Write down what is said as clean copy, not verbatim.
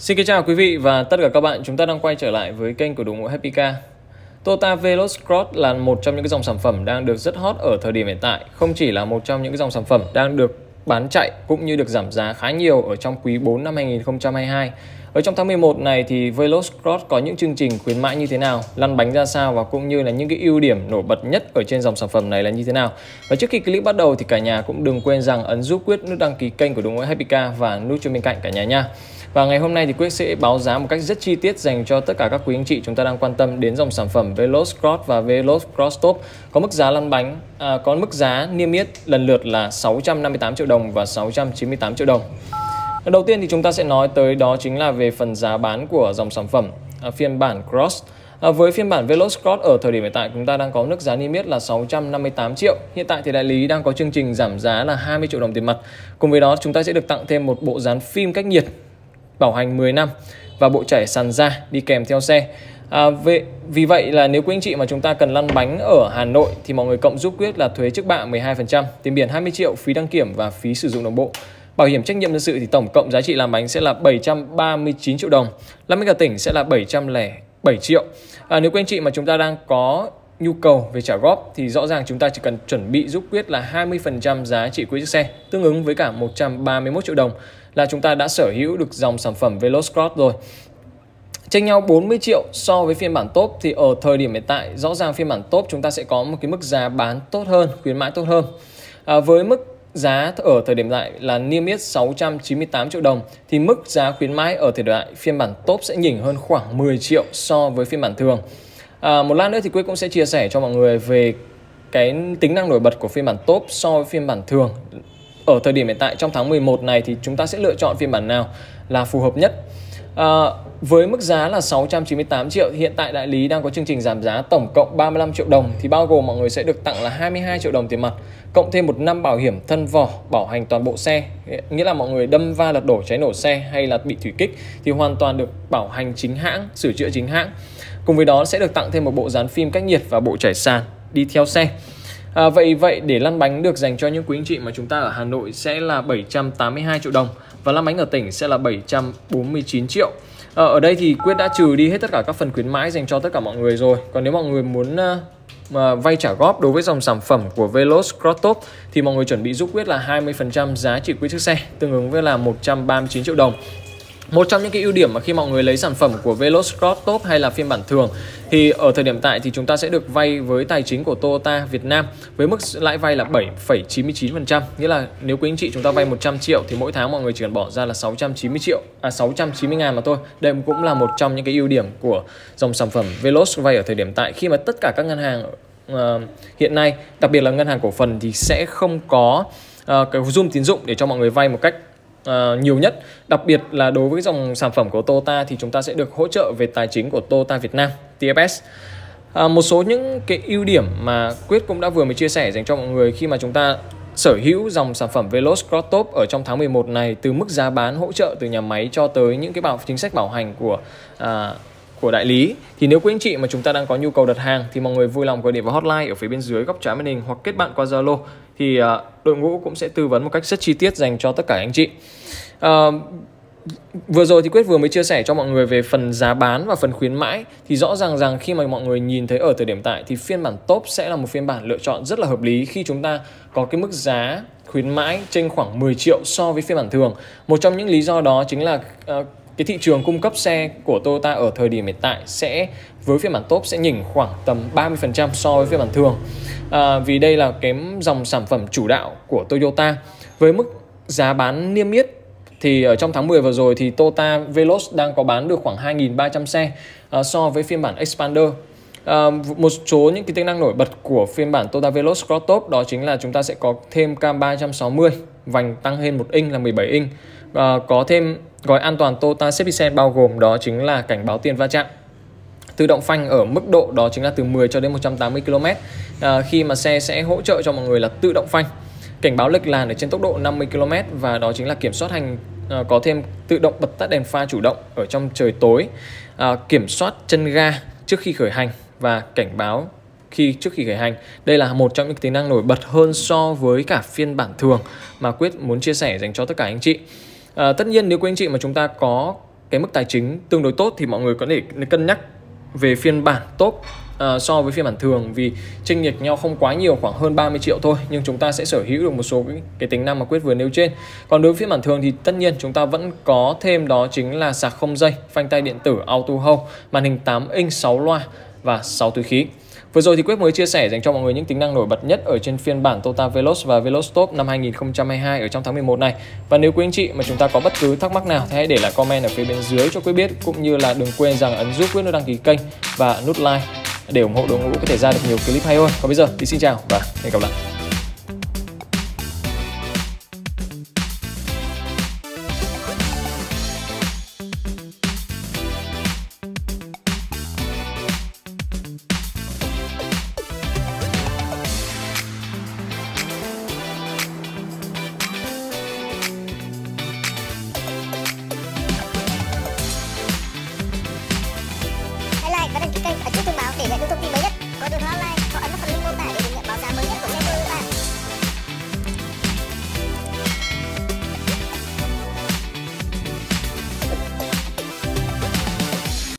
Xin kính chào quý vị và tất cả các bạn, chúng ta đang quay trở lại với kênh của đội ngũ Happy Car. Toyota Veloz Cross là một trong những cái dòng sản phẩm đang được rất hot ở thời điểm hiện tại. Không chỉ là một trong những cái dòng sản phẩm đang được bán chạy cũng như được giảm giá khá nhiều ở trong quý 4 năm 2022. Ở trong tháng 11 này thì Veloz Cross có những chương trình khuyến mãi như thế nào, lăn bánh ra sao và cũng như là những cái ưu điểm nổi bật nhất ở trên dòng sản phẩm này là như thế nào. Và trước khi clip bắt đầu thì cả nhà cũng đừng quên rằng ấn giúp Quyết nút đăng ký kênh của đội ngũ Happy Car và nút chuông bên cạnh cả nhà nha. Và ngày hôm nay thì Quyết sẽ báo giá một cách rất chi tiết dành cho tất cả các quý anh chị chúng ta đang quan tâm đến dòng sản phẩm Veloz Cross và Veloz Cross Top. Có mức giá lăn bánh, có mức giá niêm yết lần lượt là 658 triệu đồng và 698 triệu đồng. Đầu tiên thì chúng ta sẽ nói tới đó chính là về phần giá bán của dòng sản phẩm phiên bản Cross. Với phiên bản Veloz Cross ở thời điểm hiện tại chúng ta đang có mức giá niêm yết là 658 triệu. Hiện tại thì đại lý đang có chương trình giảm giá là 20 triệu đồng tiền mặt. Cùng với đó chúng ta sẽ được tặng thêm một bộ dán phim cách nhiệt bảo hành 10 năm và bộ chảy sàn da đi kèm theo xe. Vì vậy là nếu quý anh chị mà chúng ta cần lăn bánh ở Hà Nội thì mọi người cộng giúp Quyết là thuế trước bạ 12%, tiền biển 20 triệu, phí đăng kiểm và phí sử dụng đồng bộ. Bảo hiểm trách nhiệm dân sự thì tổng cộng giá trị làm bánh sẽ là 739 triệu đồng. Lăn bánh cả tỉnh sẽ là 707 triệu. Nếu quý anh chị mà chúng ta đang có nhu cầu về trả góp thì rõ ràng chúng ta chỉ cần chuẩn bị giúp Quyết là 20% giá trị của chiếc xe, tương ứng với cả 131 triệu đồng là chúng ta đã sở hữu được dòng sản phẩm Veloz Cross rồi. Chênh nhau 40 triệu so với phiên bản top thì ở thời điểm hiện tại rõ ràng phiên bản top chúng ta sẽ có một cái mức giá bán tốt hơn, khuyến mãi tốt hơn. Với mức giá ở thời điểm hiện tại là niêm yết 698 triệu đồng thì mức giá khuyến mãi ở thời điểm hiện tại phiên bản top sẽ nhỉnh hơn khoảng 10 triệu so với phiên bản thường. Một lát nữa thì Quyết cũng sẽ chia sẻ cho mọi người về cái tính năng nổi bật của phiên bản top so với phiên bản thường. Ở thời điểm hiện tại trong tháng 11 này thì chúng ta sẽ lựa chọn phiên bản nào là phù hợp nhất. Với mức giá là 698 triệu hiện tại đại lý đang có chương trình giảm giá tổng cộng 35 triệu đồng thì bao gồm mọi người sẽ được tặng là 22 triệu đồng tiền mặt cộng thêm một năm bảo hiểm thân vỏ bảo hành toàn bộ xe, nghĩa là mọi người đâm va lật đổ cháy nổ xe hay là bị thủy kích thì hoàn toàn được bảo hành chính hãng, sửa chữa chính hãng. Cùng với đó sẽ được tặng thêm một bộ dán phim cách nhiệt và bộ chảy sàn đi theo xe. Vậy để lăn bánh được dành cho những quý anh chị mà chúng ta ở Hà Nội sẽ là 782 triệu đồng và lăn bánh ở tỉnh sẽ là 749 triệu. Ở đây thì Quyết đã trừ đi hết tất cả các phần khuyến mãi dành cho tất cả mọi người rồi. Còn nếu mọi người muốn vay trả góp đối với dòng sản phẩm của Veloz Cross Top thì mọi người chuẩn bị giúp Quyết là 20% giá trị của chiếc xe, tương ứng với là 139 triệu đồng. Một trong những cái ưu điểm mà khi mọi người lấy sản phẩm của Veloz Cross Top hay là phiên bản thường thì ở thời điểm tại thì chúng ta sẽ được vay với tài chính của Toyota Việt Nam với mức lãi vay là 7,99%, nghĩa là nếu quý anh chị chúng ta vay 100 triệu thì mỗi tháng mọi người chỉ cần bỏ ra là 690 ngàn mà thôi. Đây cũng là một trong những cái ưu điểm của dòng sản phẩm Veloz vay ở thời điểm tại, khi mà tất cả các ngân hàng hiện nay, đặc biệt là ngân hàng cổ phần thì sẽ không có cái zoom tín dụng để cho mọi người vay một cách nhiều nhất. Đặc biệt là đối với dòng sản phẩm của Toyota thì chúng ta sẽ được hỗ trợ về tài chính của Toyota Việt Nam, TFS. Một số những cái ưu điểm mà Quyết cũng đã vừa mới chia sẻ dành cho mọi người khi mà chúng ta sở hữu dòng sản phẩm Veloz Cross Top ở trong tháng 11 này, từ mức giá bán hỗ trợ từ nhà máy cho tới những cái chính sách bảo hành của đại lý. Thì nếu quý anh chị mà chúng ta đang có nhu cầu đặt hàng thì mọi người vui lòng gọi điện vào hotline ở phía bên dưới góc trái màn hình hoặc kết bạn qua Zalo thì đội ngũ cũng sẽ tư vấn một cách rất chi tiết dành cho tất cả anh chị. Vừa rồi thì Quyết vừa mới chia sẻ cho mọi người về phần giá bán và phần khuyến mãi thì rõ ràng rằng khi mà mọi người nhìn thấy ở thời điểm tại thì phiên bản top sẽ là một phiên bản lựa chọn rất là hợp lý khi chúng ta có cái mức giá khuyến mãi chênh khoảng 10 triệu so với phiên bản thường. Một trong những lý do đó chính là cái thị trường cung cấp xe của Toyota ở thời điểm hiện tại sẽ với phiên bản top sẽ nhỉnh khoảng tầm 30% so với phiên bản thường. Vì đây là cái dòng sản phẩm chủ đạo của Toyota. Với mức giá bán niêm yết thì ở trong tháng 10 vừa rồi thì Toyota Veloz đang có bán được khoảng 2.300 xe so với phiên bản Expander. Một số những cái tính năng nổi bật của phiên bản Toyota Veloz Cross Top đó chính là chúng ta sẽ có thêm cam 360, vành tăng lên 1 inch là 17 inch. Có thêm gói an toàn Toyota Safety Sense bao gồm đó chính là cảnh báo tiền va chạm, tự động phanh ở mức độ đó chính là từ 10 cho đến 180 km, khi mà xe sẽ hỗ trợ cho mọi người là tự động phanh, cảnh báo lệch làn ở trên tốc độ 50 km và đó chính là kiểm soát hành, có thêm tự động bật tắt đèn pha chủ động ở trong trời tối, kiểm soát chân ga trước khi khởi hành và cảnh báo trước khi khởi hành. Đây là một trong những tính năng nổi bật hơn so với cả phiên bản thường mà Quyết muốn chia sẻ dành cho tất cả anh chị. Tất nhiên nếu quý anh chị mà chúng ta có cái mức tài chính tương đối tốt thì mọi người có thể cân nhắc về phiên bản top so với phiên bản thường, vì chênh lệch nhau không quá nhiều, khoảng hơn 30 triệu thôi, nhưng chúng ta sẽ sở hữu được một số cái tính năng mà Quyết vừa nêu trên. Còn đối với phiên bản thường thì tất nhiên chúng ta vẫn có thêm đó chính là sạc không dây, phanh tay điện tử Auto Hold, màn hình 8 inch 6 loa và 6 túi khí. Vừa rồi thì Quyết mới chia sẻ dành cho mọi người những tính năng nổi bật nhất ở trên phiên bản Toyota Veloz và Veloz Top năm 2022 ở trong tháng 11 này. Và nếu quý anh chị mà chúng ta có bất cứ thắc mắc nào thì hãy để lại comment ở phía bên dưới cho Quyết biết, cũng như là đừng quên rằng ấn giúp Quyết nút đăng ký kênh và nút like để ủng hộ đội ngũ có thể ra được nhiều clip hay hơn. Còn bây giờ thì xin chào và hẹn gặp lại.